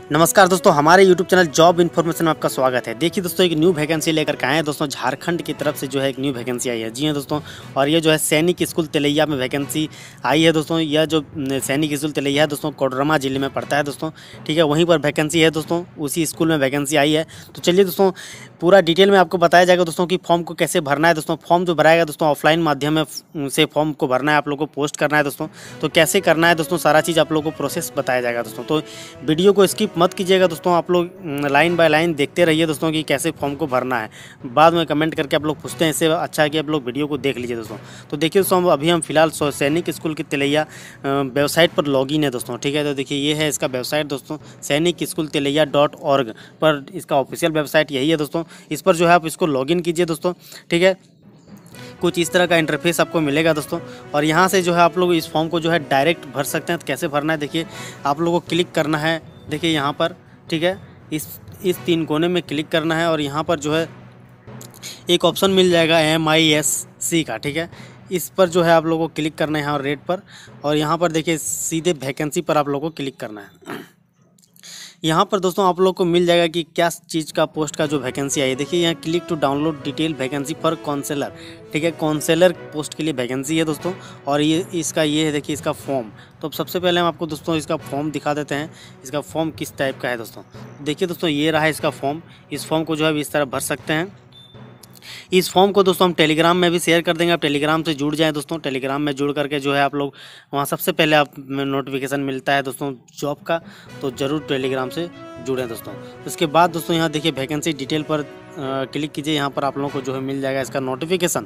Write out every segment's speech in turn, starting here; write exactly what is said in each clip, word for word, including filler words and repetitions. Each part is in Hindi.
नमस्कार दोस्तों, हमारे यूट्यूब चैनल जॉब इन्फॉर्मेशन में आपका स्वागत है। देखिए दोस्तों, एक न्यू वैकेंसी लेकर के आए हैं दोस्तों। झारखंड की तरफ से जो है एक न्यू वैकेंसी आई है। जी हाँ दोस्तों, और ये जो है सैनिक स्कूल तिलैया में वैकेंसी आई है दोस्तों। यह जो सैनिक स्कूल तिलैया है दोस्तों, कोडरमा जिले में पड़ता है दोस्तों। ठीक है, वहीं पर वैकेंसी है दोस्तों, उसी स्कूल में वैकेंसी आई है। तो चलिए दोस्तों, पूरा डिटेल में आपको बताया जाएगा दोस्तों कि फॉर्म को कैसे भरना है दोस्तों। फॉर्म जो भराएगा दोस्तों ऑफलाइन माध्यम में से फॉर्म को भरना है, आप लोगों को पोस्ट करना है दोस्तों। तो कैसे करना है दोस्तों, सारा चीज़ आप लोगों को प्रोसेस बताया जाएगा दोस्तों। तो वीडियो को स्किप मत कीजिएगा दोस्तों, आप लोग लाइन बाय लाइन देखते रहिए दोस्तों कि कैसे फॉर्म को भरना है। बाद में कमेंट करके आप लोग पूछते हैं, इससे अच्छा है कि आप लोग वीडियो को देख लीजिए दोस्तों। तो देखिए दोस्तों, अभी हम फिलहाल सैनिक स्कूल की तिलैया वेबसाइट पर लॉगिन है दोस्तों। ठीक है, तो देखिए ये है इसका वेबसाइट दोस्तों, सैनिक स्कूल तिलैया डॉट ऑर्ग पर इसका ऑफिशियल वेबसाइट यही है दोस्तों। इस पर जो है आप इसको लॉगिन कीजिए दोस्तों। ठीक है, कुछ इस तरह का इंटरफेस आपको मिलेगा दोस्तों। और यहाँ से जो है आप लोग इस फॉर्म को जो है डायरेक्ट भर सकते हैं। तो कैसे भरना है देखिए, आप लोगों को क्लिक करना है, देखिए यहाँ पर। ठीक है, इस इस तीन कोने में क्लिक करना है और यहाँ पर जो है एक ऑप्शन मिल जाएगा एम आई एस सी का। ठीक है, इस पर जो है आप लोगों को क्लिक करना है यहाँ रेड पर, और यहाँ पर देखिए सीधे वैकेंसी पर आप लोगों को क्लिक करना है। यहाँ पर दोस्तों आप लोग को मिल जाएगा कि क्या चीज़ का पोस्ट का जो वैकेंसी आई है। देखिए यहाँ click to download detail vacancy for counsellor. ठीक है, काउंसलर पोस्ट के लिए वैकेंसी है दोस्तों। और ये इसका ये है, देखिए इसका फॉर्म। तो अब सबसे पहले हम आपको दोस्तों इसका फॉर्म दिखा देते हैं, इसका फॉर्म किस टाइप का है दोस्तों। देखिए दोस्तों, ये रहा इसका फॉर्म। इस फॉर्म को जो है इस तरह भर सकते हैं। इस फॉर्म को दोस्तों हम टेलीग्राम में भी शेयर कर देंगे, आप टेलीग्राम से जुड़ जाएं दोस्तों। टेलीग्राम में जुड़ करके जो है आप लोग वहाँ सबसे पहले आप नोटिफिकेशन मिलता है दोस्तों जॉब का, तो ज़रूर टेलीग्राम से जुड़ें दोस्तों। उसके बाद दोस्तों यहाँ देखिए वैकेंसी डिटेल पर क्लिक कीजिए, यहाँ पर आप लोगों को जो है मिल जाएगा इसका नोटिफिकेशन।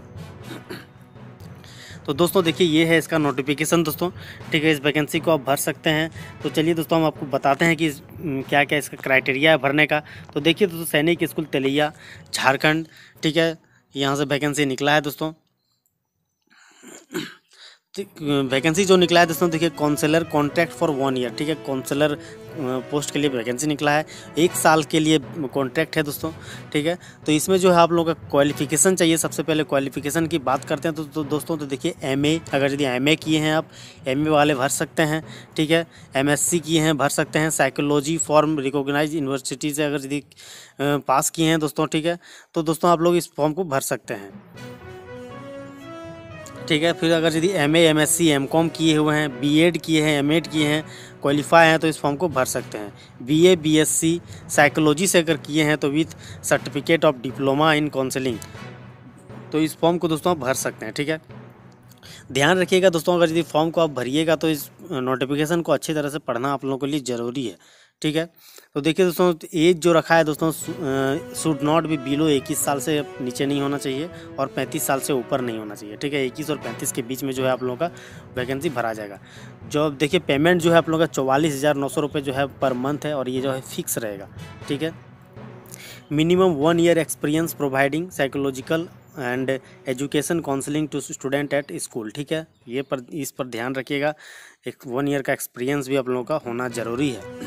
तो दोस्तों देखिए ये है इसका नोटिफिकेशन दोस्तों। ठीक है, इस वैकेंसी को आप भर सकते हैं। तो चलिए दोस्तों, हम आपको बताते हैं कि क्या क्या इसका क्राइटेरिया है भरने का। तो देखिए दोस्तों, सैनिक स्कूल तिलैया झारखंड, ठीक है, यहाँ से वैकेंसी निकला है दोस्तों। वैकेंसी जो निकला है दोस्तों, देखिए counsellor contract for one year. ठीक है, काउंसलर पोस्ट के लिए वैकेंसी निकला है, एक साल के लिए कॉन्ट्रैक्ट है दोस्तों। ठीक है, तो इसमें जो है आप लोगों का क्वालिफिकेशन चाहिए। सबसे पहले क्वालिफिकेशन की बात करते हैं तो, तो दोस्तों तो देखिए एमए, अगर यदि एमए किए हैं आप, एमए वाले भर सकते हैं। ठीक है, एमएससी किए हैं भर सकते हैं। साइकोलॉजी फॉर्म रिकॉग्नाइज यूनिवर्सिटी से अगर यदि पास किए हैं दोस्तों, ठीक है, तो दोस्तों आप लोग इस फॉर्म को भर सकते हैं। ठीक है, फिर अगर यदि M A M S C M com किए हुए हैं, बी एड किए हैं, एम एड किए हैं, क्वालिफाई हैं, तो इस फॉर्म को भर सकते हैं। B A B S C psychology से अगर किए हैं तो with certificate of diploma in counselling, तो इस फॉर्म को दोस्तों आप भर सकते हैं। ठीक है, ध्यान रखिएगा दोस्तों, अगर यदि फॉर्म को आप भरिएगा तो इस नोटिफिकेशन को अच्छी तरह से पढ़ना आप लोगों के लिए ज़रूरी है। ठीक है, तो देखिए दोस्तों, एज जो रखा है दोस्तों, शुड नॉट बी बिलो इक्कीस साल से नीचे नहीं होना चाहिए और पैंतीस साल से ऊपर नहीं होना चाहिए। ठीक है, इक्कीस और पैंतीस के बीच में जो है आप लोगों का वैकेंसी भरा जाएगा। जो देखिए पेमेंट जो है आप लोगों का चौवालीस हज़ार नौ सौ रुपये जो है पर मंथ है, और ये जो है फिक्स रहेगा। ठीक है, minimum one year experience providing psychological and education counselling to student at school. ठीक है, ये पर इस पर ध्यान रखिएगा, एक वन ईयर का एक्सपीरियंस भी आप लोगों का होना ज़रूरी है।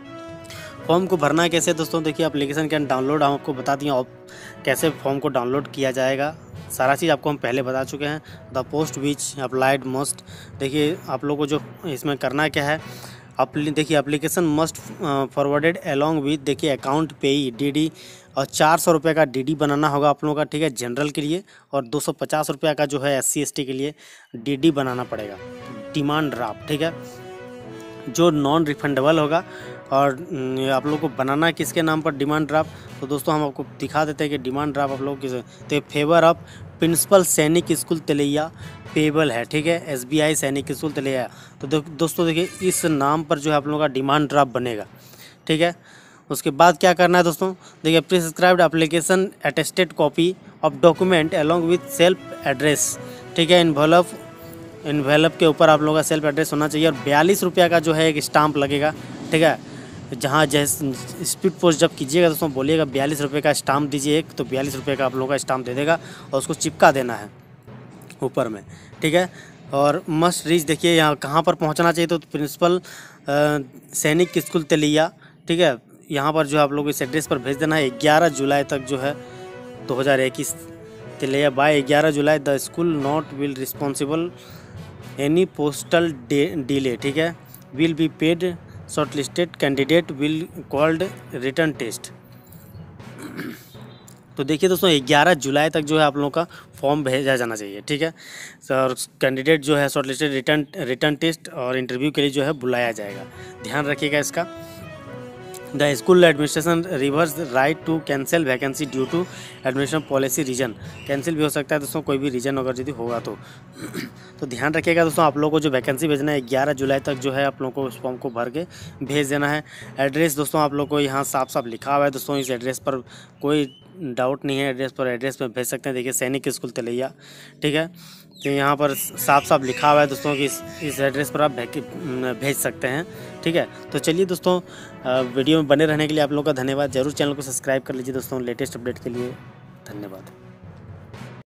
फॉर्म को भरना है कैसे दोस्तों, देखिए एप्लीकेशन कैन डाउनलोड, हम आपको बता दिए आप कैसे फॉर्म को डाउनलोड किया जाएगा। सारा चीज़ आपको हम पहले बता चुके हैं। The post which applied must, देखिए आप लोगों को जो इसमें करना क्या है, अपली देखिए application must forwarded along with देखिए अकाउंट पेई डीडी, और चार सौ रुपये का डीडी बनाना होगा आप लोगों का। ठीक है, जनरल के लिए, और दो सौ पचास रुपये का जो है एस सी एस टी के लिए डीडी बनाना पड़ेगा, डिमांड ड्राफ्ट। ठीक है, जो नॉन रिफंडेबल होगा। और आप लोग को बनाना है किसके नाम पर डिमांड ड्राफ्ट, तो दोस्तों हम आपको दिखा देते हैं कि डिमांड ड्राफ्ट आप लोग किस, तो favour of principal Sainik school Tilaiya payable है। ठीक है, एस बी आई सैनिक स्कूल तिलैया। तो दो, दोस्तों देखिए इस नाम पर जो है आप लोगों का डिमांड ड्राफ्ट बनेगा। ठीक है, उसके बाद क्या करना है दोस्तों, देखिए prescribed application attested copy of document along with self address. ठीक है, इन्वॉल्व इन्वेलप के ऊपर आप लोगों का सेल्फ एड्रेस होना चाहिए, और बयालीस रुपये का जो है एक स्टाम्प लगेगा। ठीक है, जहाँ जैसे स्पीड पोस्ट जब कीजिएगा दोस्तों बोलिएगा बयालीस रुपये का स्टाम्प दीजिए एक, तो बयालीस रुपये का आप लोगों का स्टाम्प दे देगा, और उसको चिपका देना है ऊपर में। ठीक है, और मस्ट रीच देखिए यहाँ कहाँ पर पहुँचना चाहिए, तो प्रिंसिपल सैनिक स्कूल तिलैया। ठीक है, यहाँ पर जो आप लोग इस एड्रेस पर भेज देना है। ग्यारह जुलाई तक जो है दो हज़ार इक्कीस तिलैया बाय ग्यारह जुलाई the school not will responsible any postal delay. ठीक है, will be paid shortlisted candidate will called written test. तो देखिए दोस्तों ग्यारह जुलाई तक जो है आप लोगों का फॉर्म भेजा जाना चाहिए, ठीक है। और कैंडिडेट जो है शॉर्टलिस्टेड रिटर्न रिटर्न टेस्ट और इंटरव्यू के लिए जो है बुलाया जाएगा, ध्यान रखिएगा इसका। The school administration reserves right to cancel vacancy due to admission policy reason. Cancel भी हो सकता है दोस्तों, कोई भी रीजन अगर यदि होगा तो तो ध्यान रखिएगा दोस्तों, आप लोगों को जो वैकेंसी भेजना है ग्यारह जुलाई तक जो है आप लोगों को उस फॉर्म को भर के भेज देना है। एड्रेस दोस्तों आप लोग को यहाँ साफ साफ लिखा हुआ है दोस्तों, इस एड्रेस पर कोई डाउट नहीं है, एड्रेस पर एड्रेस पर भेज सकते हैं। देखिए सैनिक स्कूल तलैया, ठीक है। तो यहाँ पर साफ साफ लिखा हुआ है दोस्तों कि इस इस एड्रेस पर आप भेज सकते हैं, ठीक है। तो चलिए दोस्तों, वीडियो में बने रहने के लिए आप लोगों का धन्यवाद। जरूर चैनल को सब्सक्राइब कर लीजिए दोस्तों, लेटेस्ट अपडेट के लिए धन्यवाद।